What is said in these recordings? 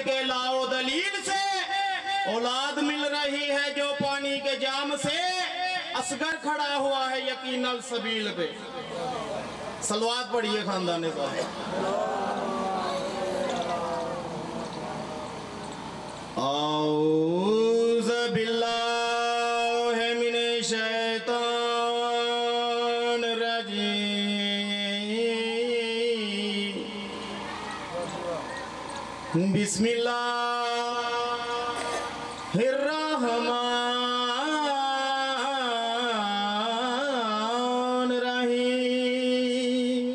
के लाओ दलील से, औलाद मिल रही है जो पानी के जाम से, असगर खड़ा हुआ है यकीन अल सबील पे। सलवात पढ़िए खानदाने साहब। औज़ बिल्लाहि मिनश शैतान रजीम। बिस्मिल्लाहिर रहमानिर रहीम।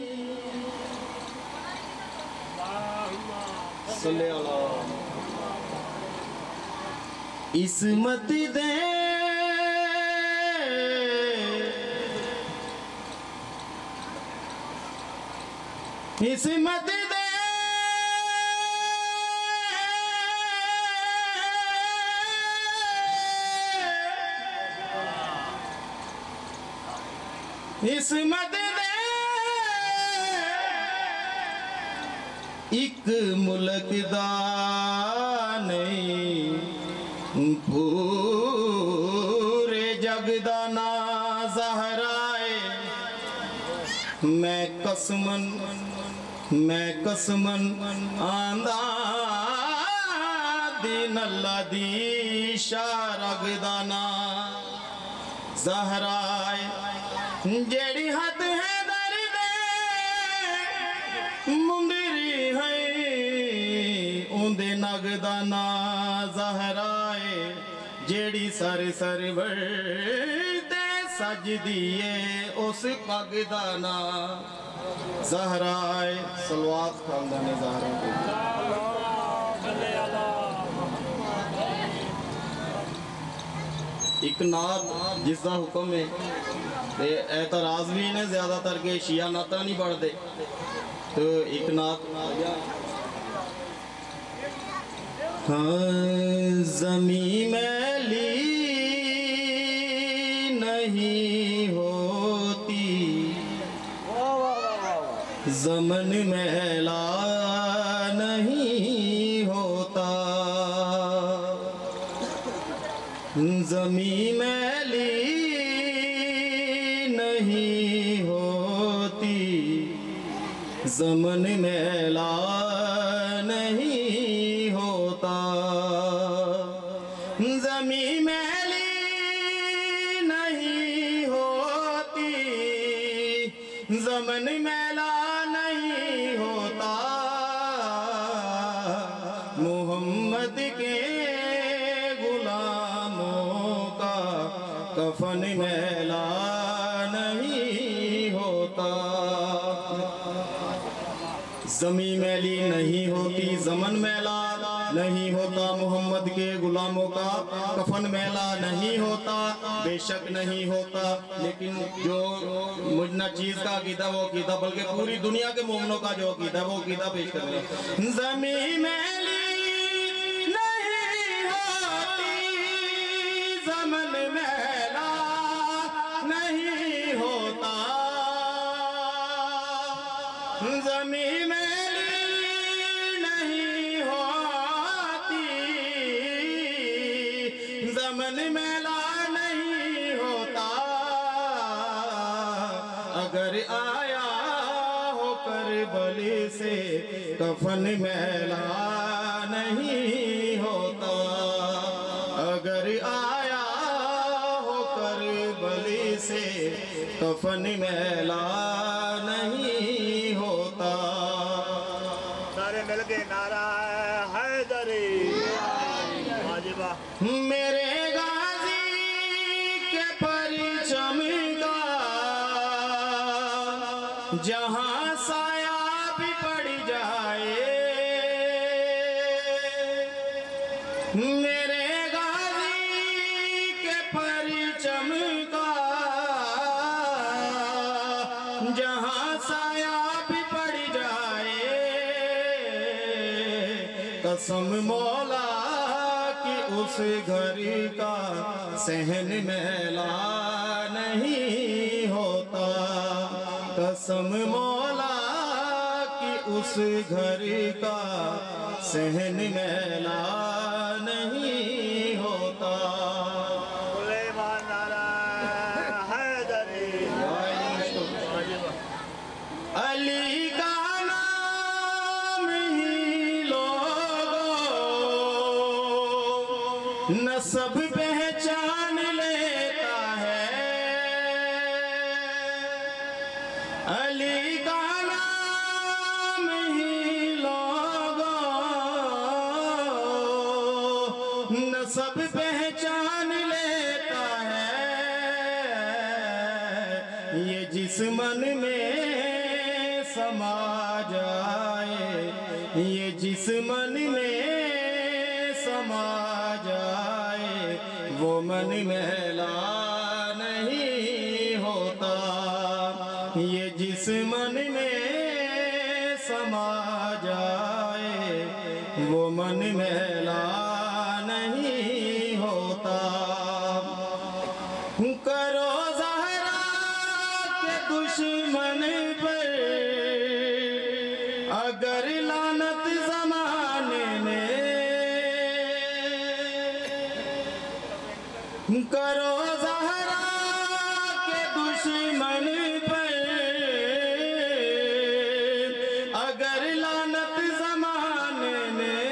सल्ले अला इस्मत दे इस्मत दे इस्मत दे एक मुल्क दा नहीं पूरे जगदा ना ज़हराए। मैं कसमन आंदा दिन अल्लाह दी शारगदा ना ज़हराए। जेड़ी हद है दर्द मुंदरी है उन्दे नगदा ना ज़हराए। जेड़ी सर दे सज दिए उस पगदा ना ज़हराए। सलवात खानदाने ज़हरा पे। एक नात जिसका हुक्म है एतराज भी ने ज्यादातर के शिया नाता नहीं पढ़ते, तो एक नात ज़मी मैली नहीं होती, ज़मन मैला नहीं होता। ज़मी मैली नहीं होती, ज़मन मैला नहीं होता। ज़मी मैली नहीं होती, ज़मन मैला नहीं होता। मोहम्मद के गुलामों का कफन मैला नहीं होता। ज़मी मैली नहीं होती, ज़मन मैला नहीं होता। मोहम्मद के गुलामों का कफन मैला नहीं होता, बेशक नहीं होता। लेकिन जो मुझना चीज़ का अकीदा वो अकीदा, बल्कि पूरी दुनिया के मोमिनों का जो अकीदा वो अकीदा पेश कर रहे हैं। ज़मी मैली नहीं होती, ज़मन मैला नहीं होता। ज़मी मैली नहीं होती, ज़मन मैला नहीं होता। अगर आया हो करबले से कफन मैला नहीं होता। अगर आया हो करबले से कफन मैला नहीं होता। सारे मिलके नारा हैदरी वाजिबा। मेरे गाजी के परिचम का जहां साया भी पड़ जाए। मेरे गाजी के परिचम का जहां साया भी पड़ जाए। कसम मौला कि उस घर का सहन मैला नहीं होता। कसम मौला कि उस घर का सहन मैला नहीं होता। सुलेमान नारा हैदरी। अली का नाम ही लोगों नस्ब पहचान लेता है। अली का नाम ही लोगों नस्ब पहचान लेता है। ये जिस मन में समा जाए, ये जिस मन में समा जाए, वो मन मैला नहीं होता। ये जिस मन में समा जाए, वो मन मैला नहीं होता। करो ज़हरा के दुश्मन पर अगर लानत ज़माने में, करो ज़हरा के दुश्मन पर अगर लानत ज़माने में।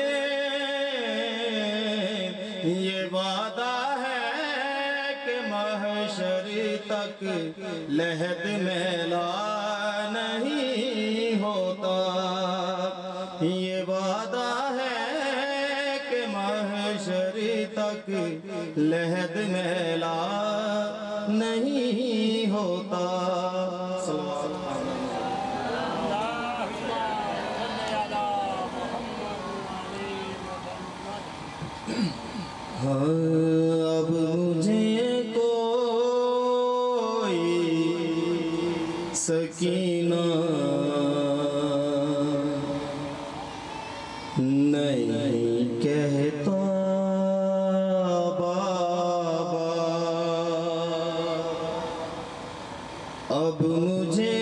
ये वादा है कि महशर तक लहद मैला नहीं होता। ये वादा है कि महशर तक लहद मैला नहीं होता। हाँ, अब मुझे कोई सकीना नहीं कहता बाबा। अब मुझे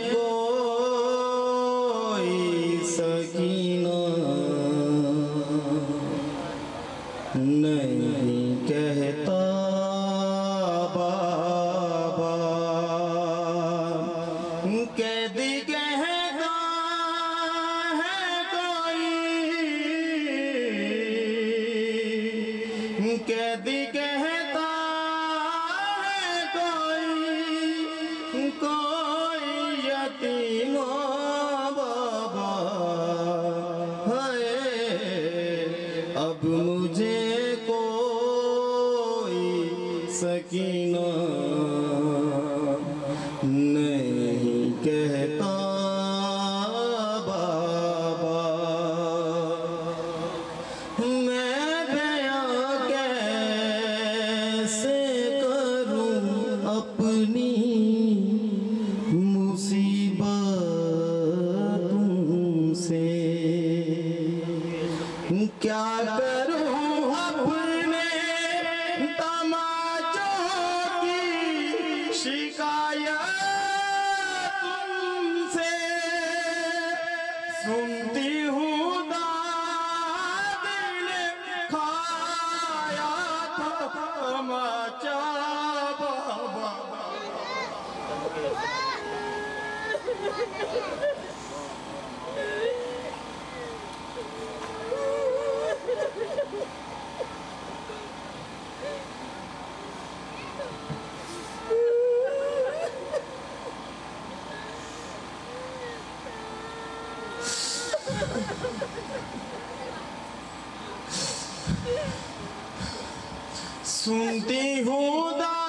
कोई सकीना नहीं कहता बाबा। कैदी कहता है कोई, कैदी कहता है कोई, कोई यतीम बाबा है। अब मुझे कोई सकीना नहीं कहता बाबा। मैं बयां कैसे करूं अपनी मुसीबत तुमसे, क्या करूं अपने तमाचों की शिकायत तुमसे। सुनती हूँ दाद ने खाया था तमाचा बाबा। सुनती हूँ